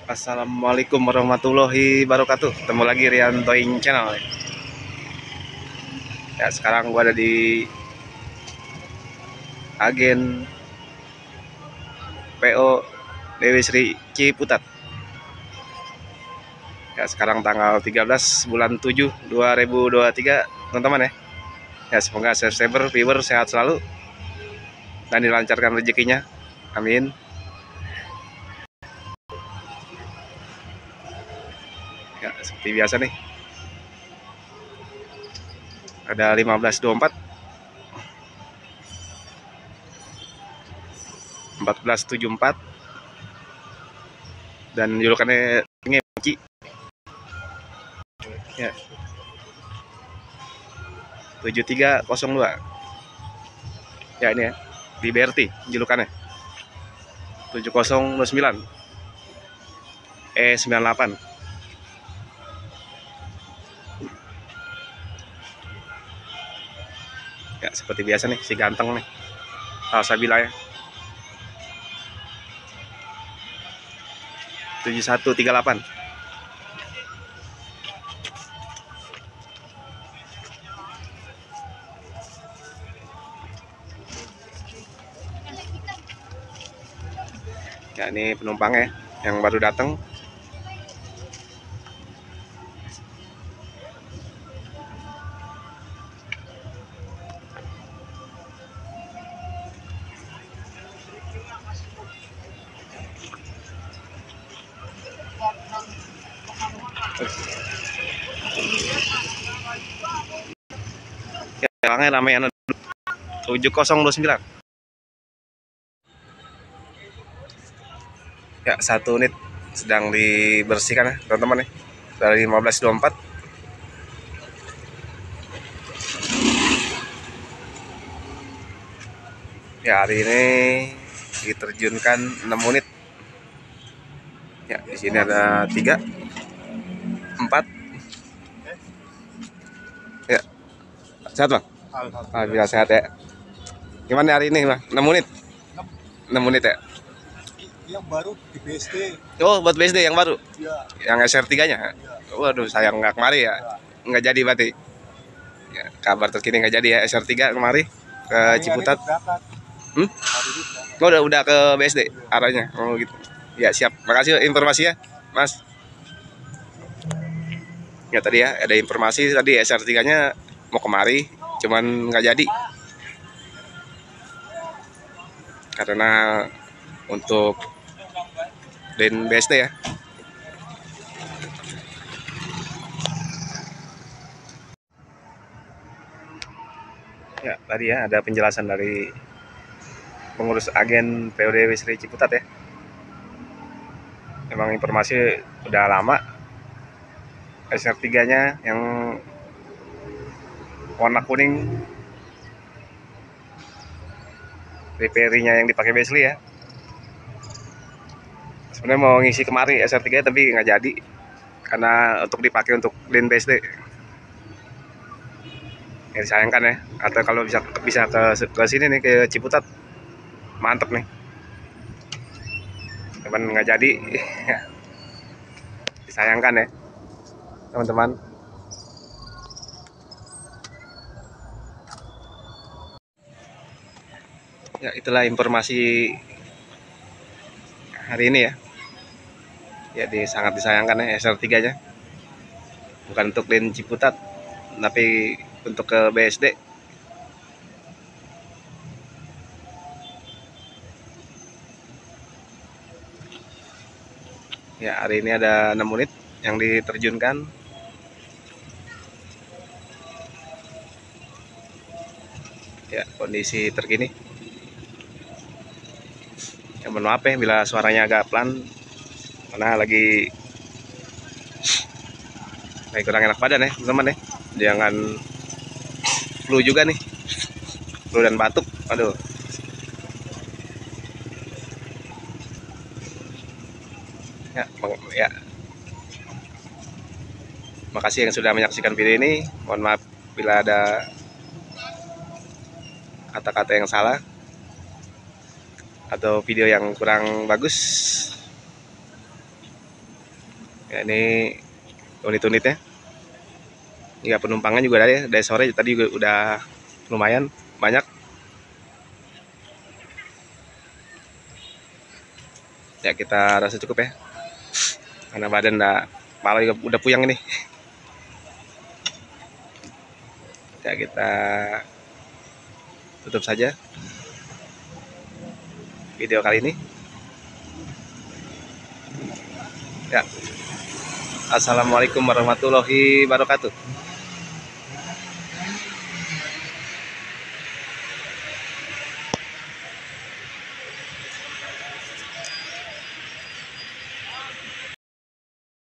Assalamualaikum warahmatullahi wabarakatuh. Ketemu lagi Rian Toing Channel. Ya, sekarang gua ada di agen PO Dewi Sri Ciputat. Ya, sekarang tanggal 13 bulan 7 2023, teman-teman ya. Ya, semoga subscriber, viewer sehat selalu dan dilancarkan rezekinya. Amin. Ya, seperti biasa nih. Ada 1524, 1474 dan julukannya Ngeci. Ya, 7302. Ya, ini ya. Di BRT julukannya 7009 E98. Ya, seperti biasa nih, si ganteng nih, Salsabila ya. 7138. Ya, ini penumpangnya yang baru datang. Ya, orangnya ramean. 7029. Ya, satu unit sedang dibersihkan ya, teman-teman ya. Dari 1524. Ya, hari ini diterjunkan 6 unit. Ya, di sini ada 3, 4. Ya, sehat bang? Alhamdulillah sehat ya. Gimana hari ini bang? 6 unit? 6 unit ya? Yang baru di BSD. Oh, buat BSD yang baru? Ya. Yang SR3-nya? Ya. Waduh, sayang nggak kemari ya. Nggak jadi berarti. Ya, kabar terkini nggak jadi ya SR3 kemari ke Ciputat. Hmm? Oh, udah ke BSD arahnya. Oh gitu. Ya, siap. Makasih informasinya, Mas. Ya, tadi ya ada informasi tadi SR3-nya mau kemari, cuman nggak jadi. Karena untuk dan BSD ya. Ya, tadi ya ada penjelasan dari pengurus agen POD Wisri Ciputat ya. Memang informasi udah lama SR3-nya yang warna kuning reperinya yang dipakai Besley ya. Sebenarnya mau ngisi kemari SR3 tapi nggak jadi karena untuk dipakai untuk lane BSD. Ya, disayangkan ya. Atau kalau bisa ke sini nih, ke Ciputat, mantep nih. Cuman nggak jadi. Disayangkan ya teman-teman. Ya, itulah informasi hari ini ya. Ya, sangat disayangkan ya SR3-nya. Bukan untuk lane Ciputat, tapi untuk ke BSD. Ya, hari ini ada 6 unit yang diterjunkan. Ya, kondisi terkini. Ya, mohon maaf ya bila suaranya agak pelan karena lagi kurang enak badan ya teman-teman ya. Jangan flu juga nih, flu dan batuk. Aduh. Ya, ya. Makasih yang sudah menyaksikan video ini. Mohon maaf bila ada kata-kata yang salah atau video yang kurang bagus. Ya, ini unit-unitnya. Ya, penumpangnya juga ada ya. Dari sore tadi juga udah lumayan banyak. Ya, kita rasa cukup ya. Karena badan kepala juga udah puyeng ini. Ya, kita tutup saja video kali ini. Ya. Assalamualaikum warahmatullahi wabarakatuh.